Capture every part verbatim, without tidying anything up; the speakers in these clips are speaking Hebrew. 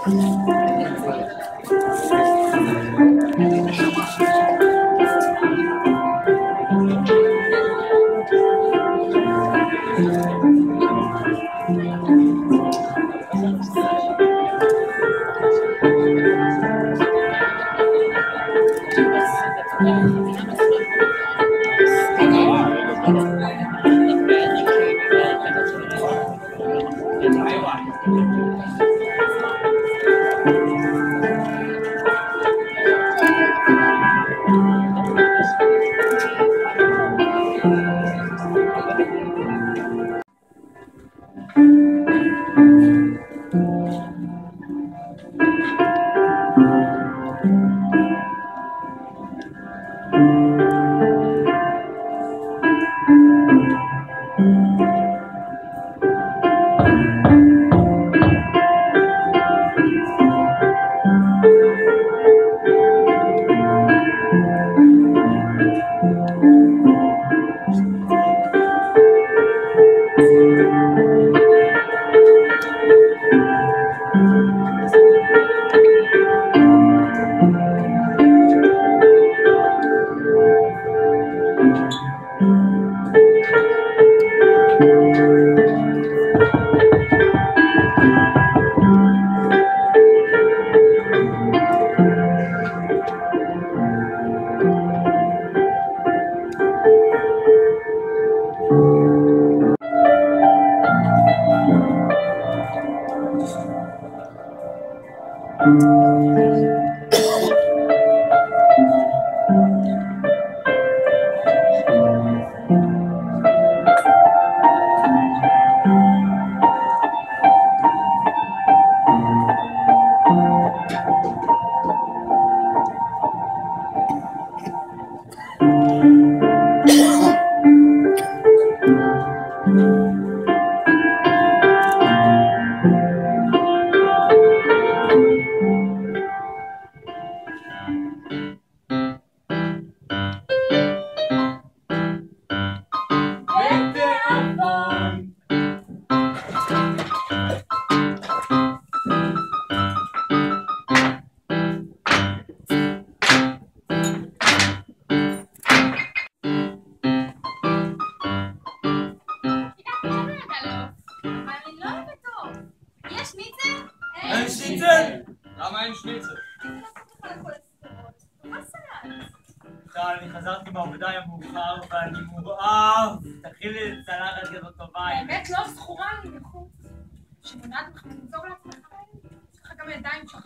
אני חזרתי בעבודה היה מאוחר ואני מורעב. תתחילי לצלחת כזאת טובה. האמת לא זכורה לי בחוץ. שמונעת לך לנזור לעצמך חיים. יש לך גם ידיים שלך.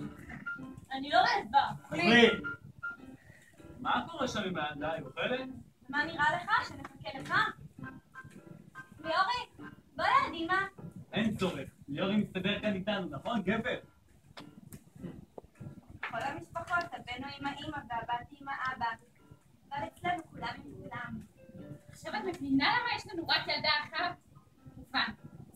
אני לא רעבה. אוכלי. מה קורה שם עם הידיים? אוכלת? מה נראה לך? שנחכה לך? ליאורי, בוא לידימה. אין צורך. ליאורי מסתדר כאן איתנו, נכון? גבר? כל המשפחות, הבנו עם האמא והבת עם האבא. אבל אצלנו כולם עם כולם. עכשיו את מבינה למה יש לנו רק ילדה אחת? מובן.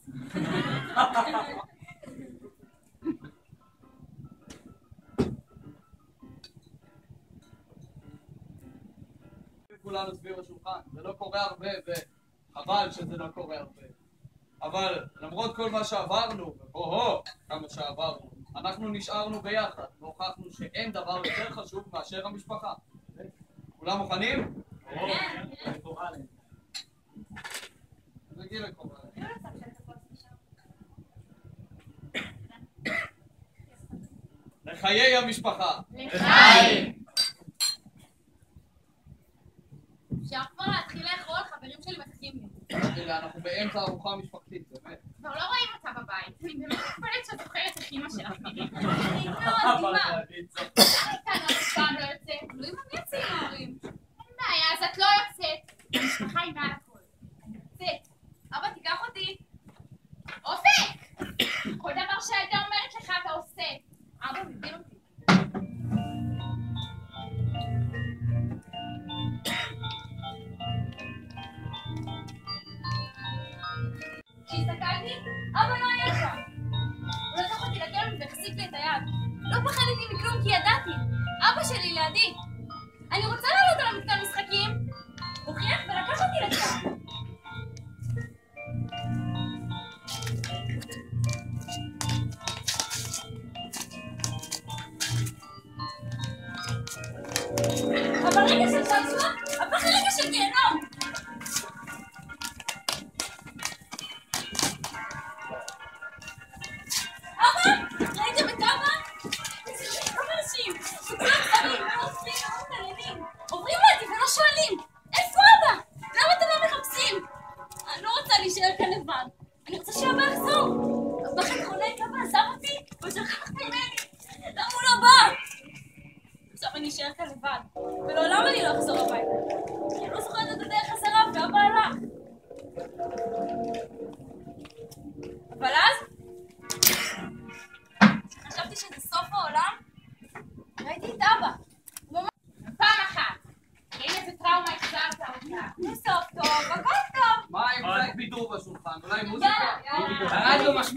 כולנו סביב השולחן, זה לא קורה הרבה וחבל שזה לא קורה הרבה. אבל למרות כל מה שעברנו, והו, כמה שעברנו, אנחנו נשארנו ביחד, והוכחנו שאין דבר יותר חשוב מאשר המשפחה. כולם מוכנים? כן. נגיד לקורא. לחיי המשפחה. לחיים! אפשר כבר להתחיל לאכול, חברים שלי מחכים לי. אנחנו באמצע ארוחה משפחתית, באמת. כבר לא רואים אותה בבית. אני באמת מתפלאת שאת זוכרת איך אמא שלך נראית. אני מאוד אמא. איתנו אף פעם לא יוצאת. תלוי מה יוצאים ההורים. אין בעיה, אז את לא יוצאת. המשפחה היא מעל הכל. אני יוצאת. אבא, תיקח אותי. אופק! כל דבר שהילדה אומרת לך אתה עושה. אבא מבין אותי. כשהסתכלתי, אבא לא היה שם. הוא לקח אותי לקרן והחזיק לי את היד. לא פחדתי מכלום כי ידעתי. אבא שלי לידי. אני רוצה לעלות על המתקן משחקים. הוא חייך ולקח אותי לשם.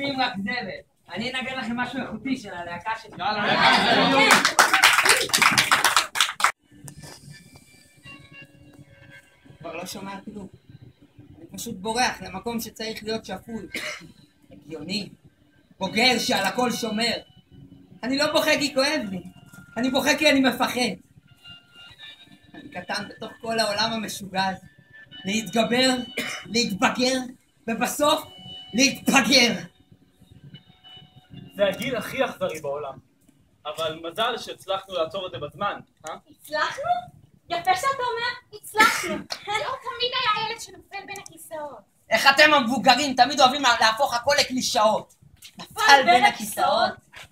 משמיעים רק זבל. אני אנגן לכם משהו איכותי של הלהקה שלי. יאללה, כבר לא שומע כלום. אני פשוט בורח למקום שצריך להיות שפוי. הגיוני. בוגר שעל הכל שומר. אני לא בוכה כי כואב לי. אני בוכה כי אני מפחד. אני קטן בתוך כל העולם המשוגע הזה. להתגבר, להתבגר, ובסוף להתפגר. זה הגיל הכי אכזרי בעולם. אבל מזל שהצלחנו לעצור את זה בזמן, אה? הצלחנו? יפה שאתה אומר, הצלחנו. לא תמיד היה ילד שנופל בין הכיסאות. איך אתם המבוגרים תמיד אוהבים להפוך הכל לקלישאות. נפל בין הכיסאות.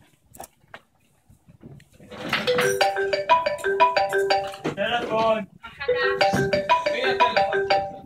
טלפון. החדש. מי הטלפון שלך?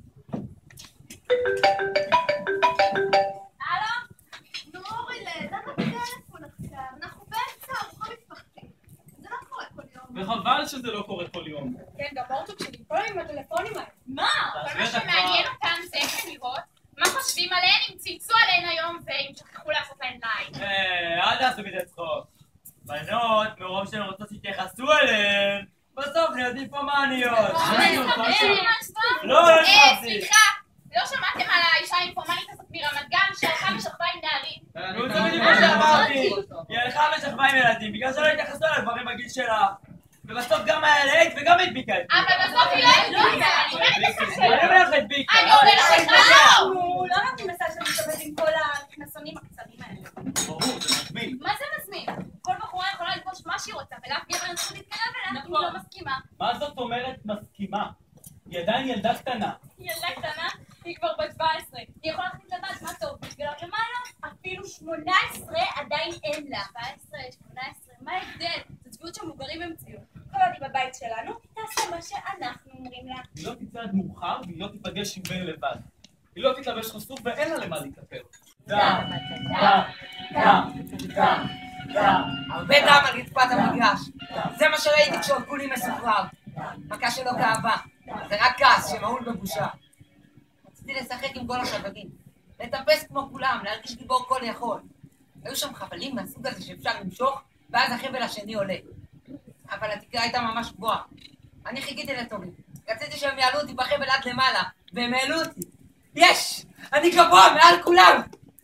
הלו? נו אורילה, למה בטלפון עכשיו? אנחנו באמצע ארוחה משפחתית. זה לא קורה כל יום. וחבל שזה לא קורה כל יום. כן, גם אורצ'וק שלי, כל עם הטלפונים האלה. מה? כל מה שמעניין אותם זה איך לראות מה חושבים עליהן אם צייצו עליהן היום ואם שכחו לעשות להן לייק. אה, אל תעשו מזה צחוק. בנות, מרוב שהן רוצות שיתייחסו אליהן, בסוף נהיות אינפורמניות. לא, לא אה, שמעתי. סליחה, לא שמעתם על האישה האינפורמלית הזאת מרמת גן שהלכה ושכבה עם נערים? נו, זה בדיוק מה שאמרתי. היא הלכה ושכבה עם ילדים, בגלל שלא התייחסו אליה דברים בגיל שלה. ובסוף גם היה לייק וגם הדביקה את זה. אבל בסוף היא לא הדביקה, אני אומרת לך שלא. אני אומר לך הדביקה. אני אומרת לך שלא. אנחנו לא נותנים לסל שלנו להסתובב עם כל הכנסונים הקצרים האלה. ברור, זה מזמין. מה זה מזמין? כל בחורה יכולה לבוש מה שהיא רוצה ולאף גבר אין זכות להתקרב אליה אם היא לא מסכימה. מה זאת אומרת מסכימה? היא עדיין ילדה קטנה. היא ילדה קטנה, היא כבר בת שבע עשרה. היא יכולה להחליט לבד מה טוב, בשבילה ומה לא? אפילו שמונה עשרה עדיין אין לה. שבע עשרה, שמונה עשרה, מה ההבדל? זו צביעות שמבוגרים המציאו. כל עוד היא בבית שלנו, היא תעשה מה שאנחנו אומרים לה. היא לא תצא עד מאוחר והיא לא תיפגש עם בן לבד. היא לא תתלבש חשוף ואין לה למה להתאפר. דם, דם, דם, דם, דם. הרבה דם על רצפת המגרש. זה מה שראיתי כשהורגו לי מסוחרר. מכה שלא כאבה. זה רק כעס שמהול בבושה. רציתי לשחק עם כל החברים. לטפס כמו כולם, להרגיש גיבור כל יכול. היו שם חבלים מהסוג הזה שאפשר למשוך, ואז החבל השני עולה. אבל התקרה הייתה ממש גבוהה. אני חיכיתי לתורי. רציתי שהם יעלו אותי בחבל עד למעלה, והם העלו אותי. יש! אני גבוה מעל כולם!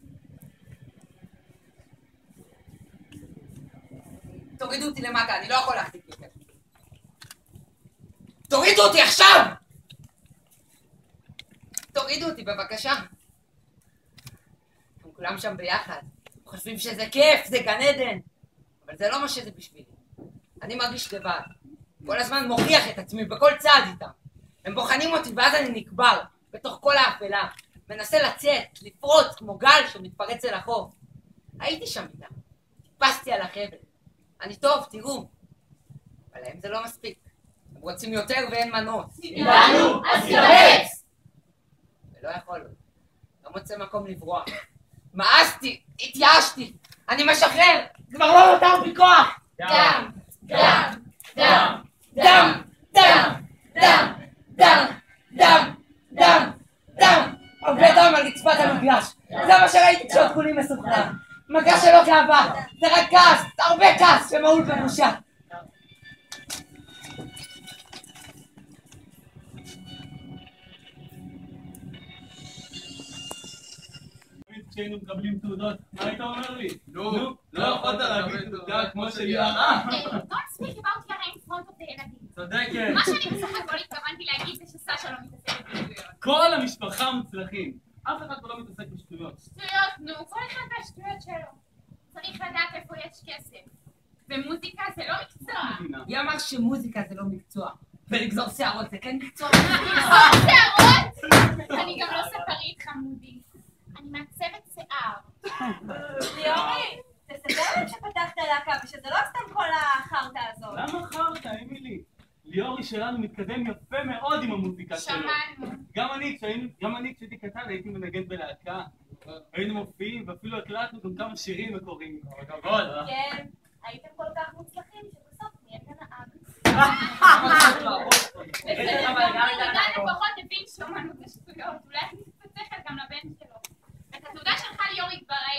תורידו אותי למטה, אני לא יכול להחזיק יותר. תורידו אותי עכשיו! תורידו אותי בבקשה. הם כולם שם ביחד. חושבים שזה כיף, זה גן עדן. אבל זה לא מה שזה בשבילי. אני מרגיש לבד. כל הזמן מוכיח את עצמי בכל צעד איתם. הם בוחנים אותי ואז אני נקבר בתוך כל האפלה. מנסה לצאת, לפרוץ כמו גל שמתפרץ אל החוף. הייתי שם איתם. טיפסתי על החבל. אני טוב, תראו. אבל להם זה לא מספיק. הם רוצים יותר ואין מנוס. תדענו, אז תתאמץ! ולא יכול. לא מוצא מקום לברוח. מאסתי, התייאשתי. אני משחרר. כבר לא נותר בי כוח. דם, דם, דם, דם, דם, דם, דם, דם, דם, דם. הרבה דם על רצפת המגרש. זה מה שראיתי כשעוד כולי מסוחרר. מגרש שלא כאבה. זה רק כעס, הרבה כעס שמהול בבושה. כשהיינו מקבלים תעודות, מה היית אומר לי? נו, לא יכולת להגיד תודה כמו שלי אמרה. Don't speak about your in front of the ילדים. צודקת. מה שאני בסך הכל התכוונתי להגיד זה שסשה לא מתעסקת בשטויות. כל המשפחה מוצלחים. אף אחד פה לא מתעסק בשטויות. שטויות, נו, כל אחד והשטויות שלו. צריך לדעת איפה יש כסף. ומוזיקה זה לא מקצוע. היא אמר שמוזיקה זה לא מקצוע. ולגזור שערות זה כן מקצוע. לגזור שערות? אני גם לא ספרית חמודי. אני מעצבת שיער. ליאורי, תספר להם שפתחת להקה ושזה לא סתם כל החרטא הזאת. למה חרטא, אמילי? ליאורי שלנו מתקדם יפה מאוד עם המוזיקה שלו. שמענו. גם אני, גם אני כשהייתי קטן הייתי מנגן בלהקה. היינו מופיעים ואפילו הקלטנו גם כמה שירים מקוריים. כבוד, אה? כן, הייתם כל כך מוצלחים שבסוף נהיית נהג. בסדר, גם עידן לפחות הבין שאומנות זה שטויות. אולי תכניס קצת שכל גם לבן שלו. את התעודה שלך ליאורי כבר ראיתי.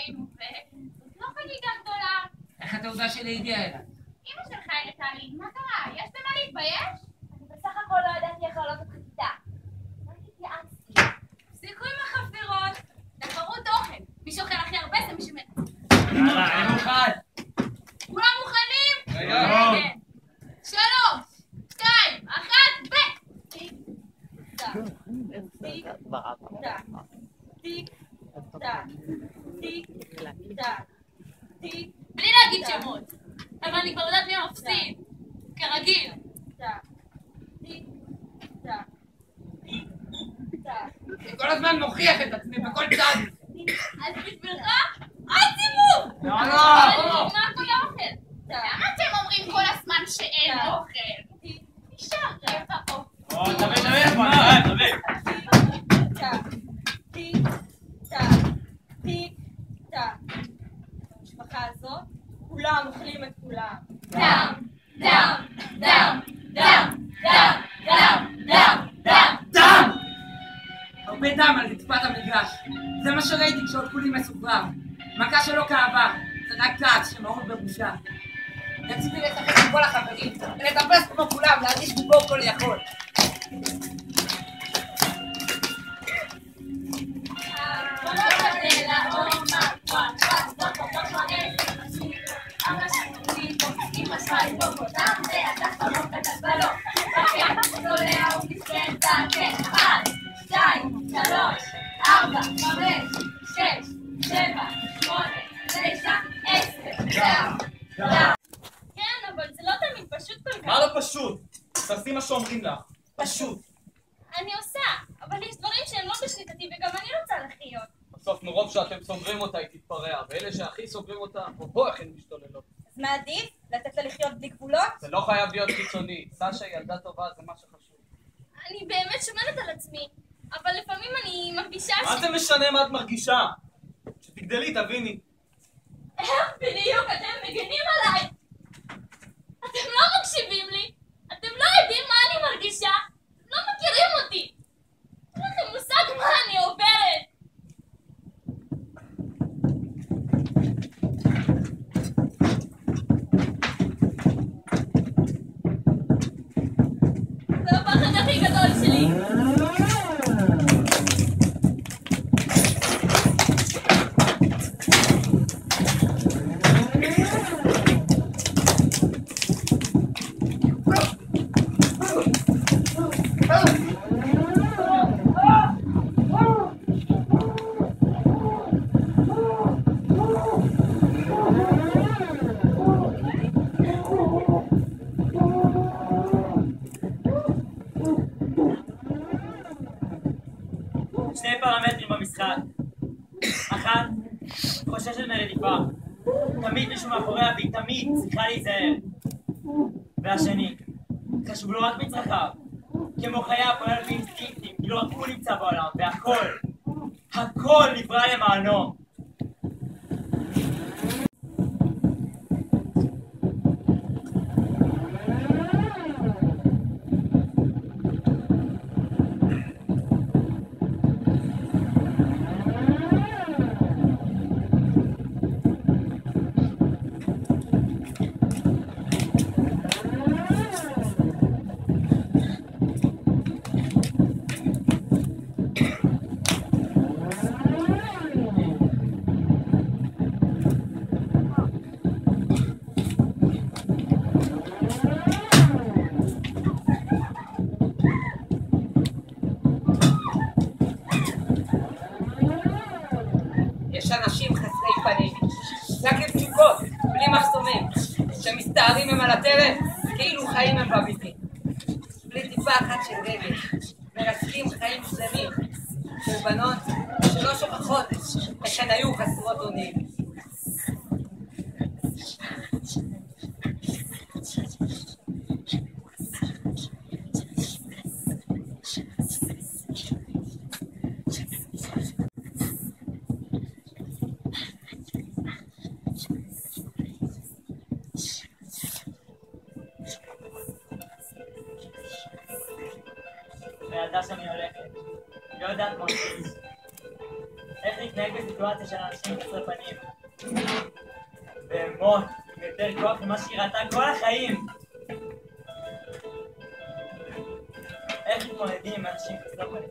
איך התעודה שלי הגיעה אליי? אמא שלך הראתה לי, מה קרה? יש במה להתבייש? אני בסך הכל לא ידעתי איך לעלות את הכיתה. רק התייעצתי. תפסיקו עם החפירות, תחרות אוכל. מי שאוכל הכי הרבה זה מי שמ... יאללה, אני מוכן. כולם מוכנים? רגע. כן. שלוש, שתיים, אחת, ב... טיק, טק, טיק, טק, טיק, טק, טיק, טק, טיק, בלי להגיד שמות. אבל אני כבר יודעת מי המפסיד. כרגיל. טק, טיק, טק, טיק, טק. אני כל הזמן מוכיח את עצמי בכל צד. אז בשבילך, עוד סיבוב! לא, אבל לא. נגמר כל האוכל. למה אתם אומרים כל הזמן שאין אוכל? נשאר לך אוכל. או, תביא, תביא, תביא, תביא. טק, טיק, טק, טיק, טק. במשפחה הזאת, כולם אוכלים את כולם. דם, דם, דם, דם, דם, דם, דם, דם. דם! הרבה דם על רצפת המגרש. זה מה שראיתי כשעוד כולי מסוחרר. מכה שלא כאבה, זה רק כעס שמהול בבושה. רציתי לשחק עם כל החברים, ולטפס כמו כולם, להרגיש גיבור כל יכול. כן, אבל זה לא תמיד פשוט כל כך. מה לא פשוט? תעשי מה שאומרים לך. פשוט. אני עושה, אבל יש דברים שהם לא בשליטתי וגם אני רוצה לחיות. בסוף מרוב שאתם סוגרים אותה היא תתפרע, ואלה שהכי סוגרים אותה, בוא איך הן משתוללות. אז מה עדיף? לתת לה לחיות בלי גבולות? זה לא חייב להיות קיצוני. סשה היא ילדה טובה, זה מה שחשוב. אני באמת שומרת על עצמי, אבל לפעמים אני מרגישה ש... מה זה משנה מה את מרגישה? כשתגדלי תביני. איך בדיוק אתם מגנים עליי? אתם לא מקשיבים לי? אתם לא יודעים מה אני מרגישה? אתם לא מכירים אותי! אין לכם מושג מה אני עוברת! זה הפחד הכי גדול שלי! שני פרמטרים במשחק. אחת, חוששת מרדיפה. תמיד מישהו מאחוריה והיא תמיד צריכה להיזהר. והשני, חשוב לו רק מצרכיו. כמו חיה פועל על פי אינסטינקטים, כאילו רק הוא נמצא בעולם, והכל, הכל נברא למענו. יש אנשים חסרי פנים, רק עם תשוקות, בלי מחסומים, שמסתערים הם על הטרף, כאילו חיים הם בביטים. בלי טיפה אחת של רגש, מרסקים חיים שלמים, קורבנות שלא שוכחות איך הן היו חסרות אונים. וילדה שאני הולכת, היא לא יודעת מה עושים. איך להתנהג בסיטואציה של אנשים חסרי פנים. בהמות, יותר כוח ממה שהיא ראתה כל החיים. איך מתמודדים עם אנשים חסרי אונים?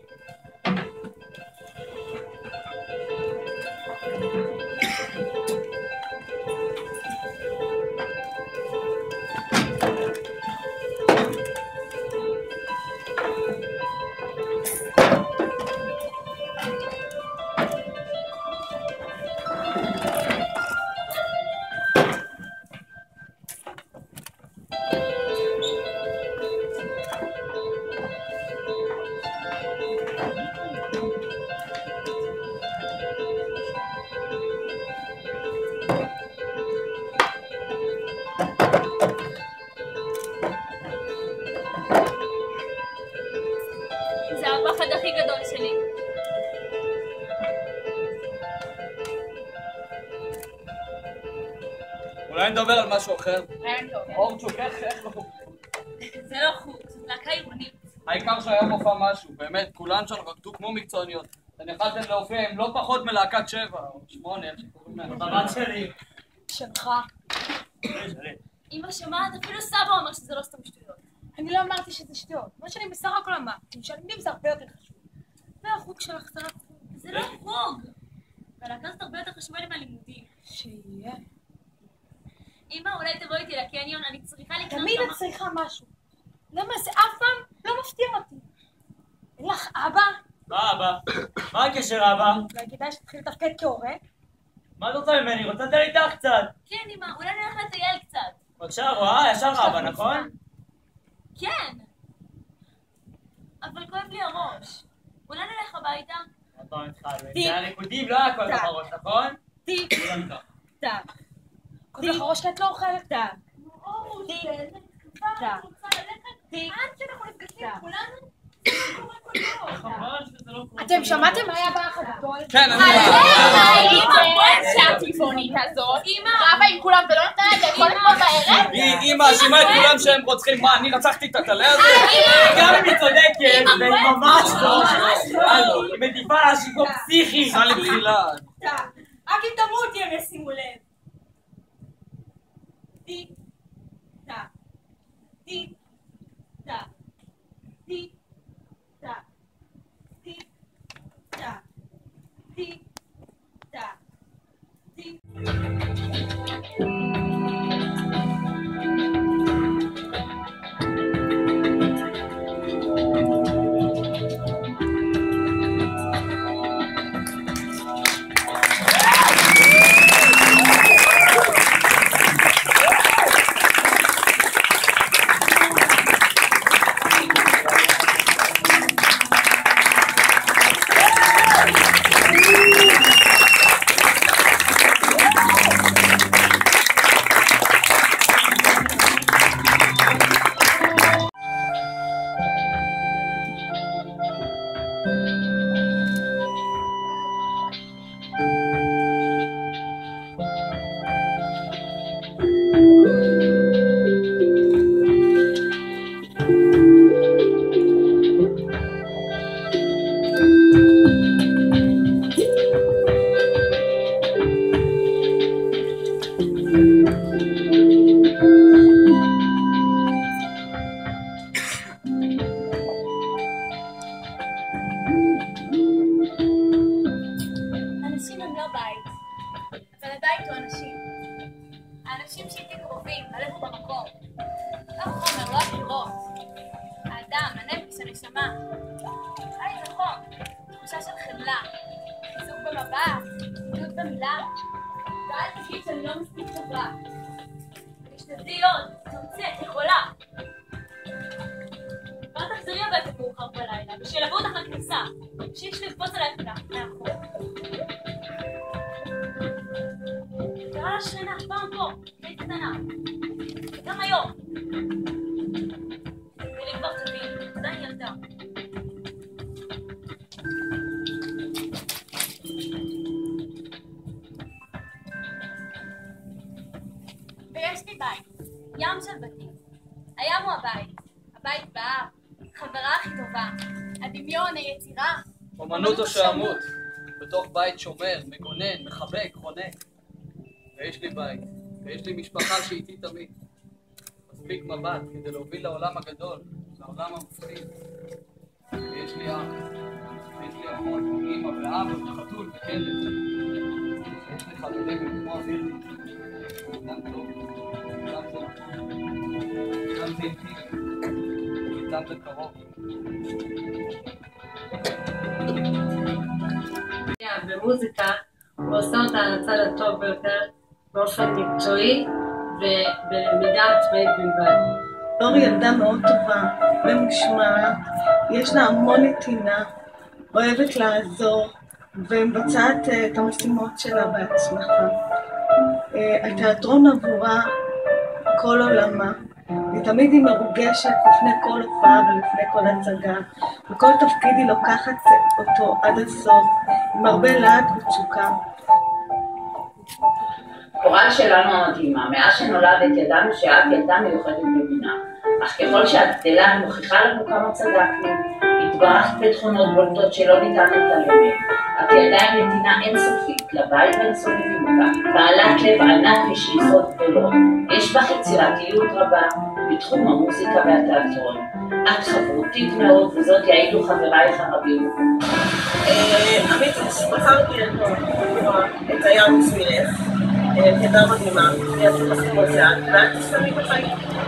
זה הפחד הכי גדול שלי. אולי נדבר על משהו אחר. רעיון טוב. אורצ'וק, איך איך לא... זה לא חוט, זאת להקה עירונית. העיקר שהיה מופע משהו, באמת, כולן שם רקדו כמו מקצועניות. אתם יכלתם להופיע עם לא פחות מלהקת שבע, או שמונה, איך שקוראים להם. בבת שלי. שלך. שלי. אמא שומעת, אפילו סבא אומר שזה לא סתם שטויות. אני לא אמרתי שזה שטויות. מה שאני בסך הכל אמרתי, משלמים זה הרבה יותר חשוב. והחוג שלך זה לא חוג. זה לא חוג. והלהקה זאת הרבה יותר חשובה לי מהלימודים. שיהיה. אמא, אולי תבואי איתי לקניון, אני צריכה לקנות תמיד כמה... את צריכה משהו. למה זה אף פעם לא מפתיע אותי? אין לך אבא? מה אבא? מה הקשר אבא? אולי כדאי שתתחיל לתפקד כהורה? מה את רוצה ממני? רוצה לדבר איתך קצת. כן, אמא, אולי נלך לטייל קצת. בבקשה, רואה? ישר אבא, נכון? כן. אבל כואב לי הראש. אולי נלך הביתה? עוד פעם התחלנו. זה הליכודים, לא היה כל כך ראש, נכון? טיק, טק. כל כך ראש כי את לא אוכלת טק. טיק, טק. טיק, אתם שמעתם מה היה באח הגדול? כן, אני... שהטבעונית הזאת, אמא, רבה עם כולם ולא נתנה להם לאכול אתמול בערב? היא מאשימה את כולם שהם רוצחים, מה, אני רצחתי את הטלה הזה? גם אם היא צודקת, והיא ממש לא. היא מטיפה לה שיפור פסיכי. סע לי בחילה. רק אם תמותי הם ישימו לב. טיק, טק. טיק, טק. טיק, טק. טיק, טק. טיק, טק. טיק. אנשים הם לא בית, אבל הבית הוא אנשים. האנשים שאיתי קרובים, הלב הוא במקום. לא חומר, לא הקירות. האדם, הנפש, הנשמה. בית זה חום, תחושה של חמלה, חיזוק במבט, עדות במילה. ואל תגיד שאני לא מספיק טובה. תשתדלי עוד, תרצי, את יכולה. ואל תחזרי הביתה מאוחר בלילה, ושילוו אותך לכניסה. שיש לקפוץ עלייך מאחור. קרא לה שכנה, פעם פה, בית קטנה. וגם היום. ולי כבר תבין, עדיין ילדה. ויש לי בית, ים של בתים. הים הוא הבית, הבית בהר, חברה הכי טובה, הדמיון, היצירה. אומנות או שעמות, בתוך בית שומר, מגונן, מחבק, חונק. ויש לי בית, ויש לי משפחה שאיתי תמיד. מספיק מבט כדי להוביל לעולם הגדול, לעולם המפחיד. ויש לי אח, יש לי אחות, אמא ואבא וחתול וכלב. יש לי חברים כמו אוויר. אדם טוב, אדם טוב. אדם זה איתי, אדם זה קרוב. במוזיקה הוא עושה אותה על הצד הטוב ביותר באופן מקצועי ובלמידה עצמאית בלבד. אור ילדה מאוד טובה, ממושמעת, יש לה המון נתינה, אוהבת לעזור ומבצעת את המשימות שלה בהצלחה. התיאטרון עבורה כל עולמה, ותמיד היא מרוגשת לפני כל הופעה ולפני כל הצגה, וכל תפקיד היא לוקחת אותו עד הסוף, עם הרבה להט ותשוקה. קורל שלנו המדהימה, מאז שנולדת ידענו שאת ילדה מיוחדת במינה, אך ככל שאת גדלה היא מוכיחה לנו כמה צדקנו, התברכת בתכונות בולטות שלא ניתן להתעלם. את ילדה עם נתינה אינסופית לבית ולסובבים אותה, בעלת לב ענק ושאיפות גדולות, יש בך יצירתיות רבה בתחום המוזיקה והתיאטרון. את חברותית מאוד וזאת יעידו חברייך הרבים. עמית, בחרתי את הים בשבילך, כדר מדהימה, היא עשו לכם מוזיאל, ואל תסתמי בחיים.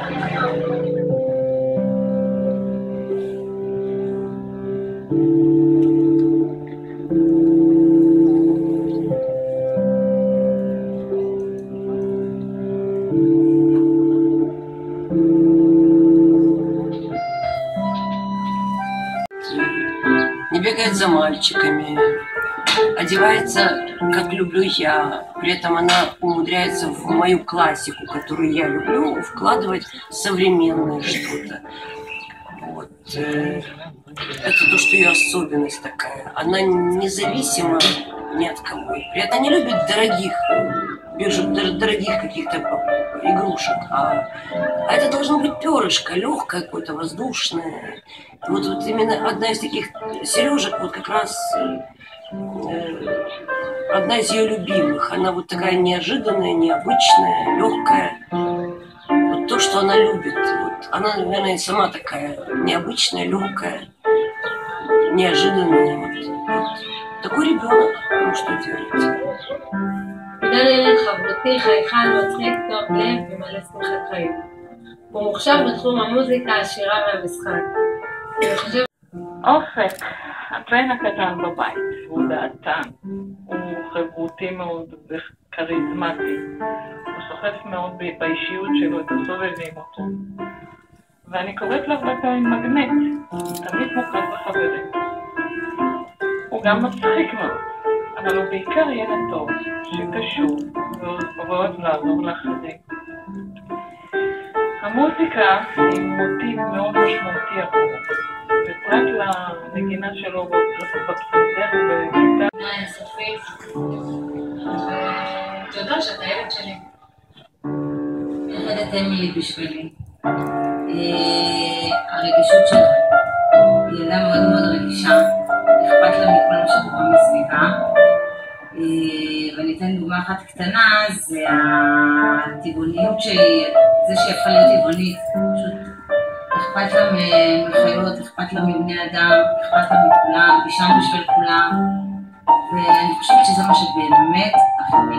Не бегает за мальчиками, одевается, как люблю я. При этом она умудряется в мою классику, которую я люблю, вкладывать современное что-то. Вот. Это то, что ее особенность такая. Она независима ни от кого. При этом не любит дорогих, дорогих каких-то игрушек. А, а это должно быть перышко, легкое какое-то, воздушное. Вот, вот именно одна из таких сережек, вот как раз э, одна из ее любимых. Она вот такая неожиданная, необычная, легкая. Вот то, что она любит. Вот. Она, наверное, сама такая необычная, легкая, неожиданная. Вот. Вот. Такой ребенок, ну что делать? עידן ילד חברותי, חייכן, מצחיק, טוב לב ומלא שמחת חיים. הוא מוכשר בתחום המוזיקה, השירה והמשחק. אופק, הבן הקטן בבית, הוא דעתן, הוא חברותי מאוד וכריזמטי, הוא סוחף מאוד באישיות שלו את הסובבים אותו. ואני קוראת לו הרבה פעמים מגנט, תמיד מוכר בחברים. הוא גם מצחיק מאוד. אבל הוא בעיקר ילד טוב, שקשור ואוהב לעזור לאחרים. המוזיקה היא מוטיב מאוד משמעותי עבורו, ופרט לנגינה שלו בפסנתר ובגיטרה. אין סופית, תודה שאתה ילד שלי. ילדת אמילי בשבילי. הרגישות שלה, היא ילדה מאוד מאוד רגישה, אכפת לה מכל מה שקורה מסביבה. ואני אתן דוגמה אחת קטנה, זה הטבעוניות שהיא, זה שהיא הפכה להיות טבעונית, פשוט אכפת לה מחיות, אכפת לה מבני אדם, אכפת לה מכולם, בשם בשביל כולם, ואני חושבת שזה מה שבאמת הכי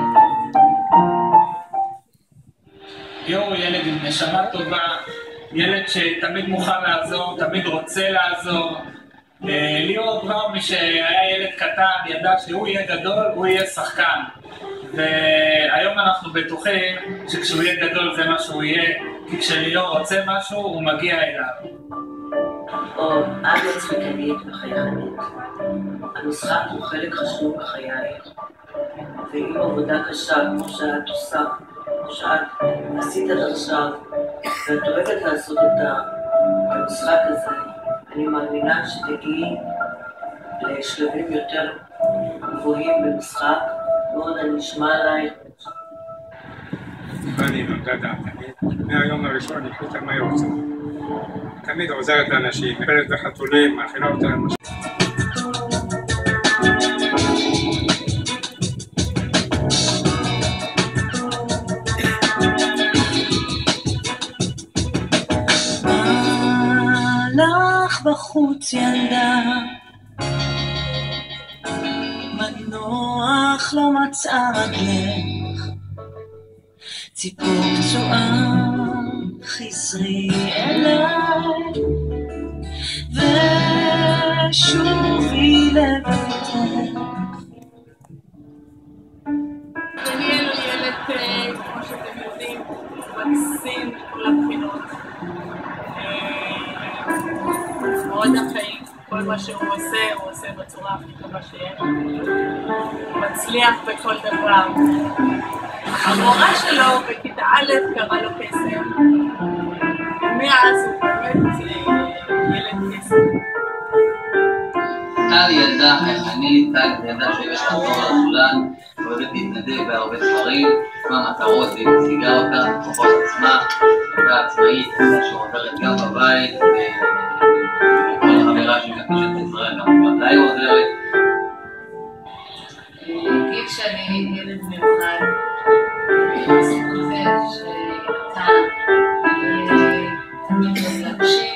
ליאור ילד עם נשמה טובה, ילד שתמיד מוכן לעזור, תמיד רוצה לעזור. ליאור כבר מי שהיה ילד קטן ידע שהוא יהיה גדול, הוא יהיה שחקן, והיום אנחנו בטוחים שכשהוא יהיה גדול זה מה שהוא יהיה, כי כשליאור רוצה משהו הוא מגיע אליו. או, את מצחיקנית וחייכנית. המשחק הוא חלק חשוב בחייך, ועם עבודה קשה כמו שאת עושה, כמו שאת עשית עד עכשיו, ואת אוהבת לעשות את המשחק הזה, אני מאמינה שתגיעי לשלבים יותר גבוהים במשחק, מאוד אני אשמע עלייך. אני נולדה דעתנית, מהיום הראשון החליטה מה היא רוצה. תמיד עוזרת לאנשים, מפלת בחתולים, מאכילה אותם. בחוץ ילדה, מנוח לא מצאה רגלך, ציפור פצועה חזרי אליי, ושובי לביתך. דניאל הוא ילד, כמו שאתם יודעים, מקסים מכל הבחינות. מאוד אחראי, כל מה שהוא עושה, הוא עושה בצורה הכי טובה שיש. הוא מצליח בכל דבר. המורה שלו בכיתה א' קרא לו קסם. מאז הוא באמת ילד קסם. טל ילדה חייכנית, טל ילדה שיש לה תור על הסולן, אוהבת להתנדב בהרבה דברים, מה מטרות והיא משיגה אותה, בכוחות עצמה, ילדה עצמאית, שעוברת גם בבית, וכל חברה שמקשת בעזרה גם בוודאי היא עוזרת. אגיד שאני ילד מיוחד, בזכות זה שאתה תמיד להקשיב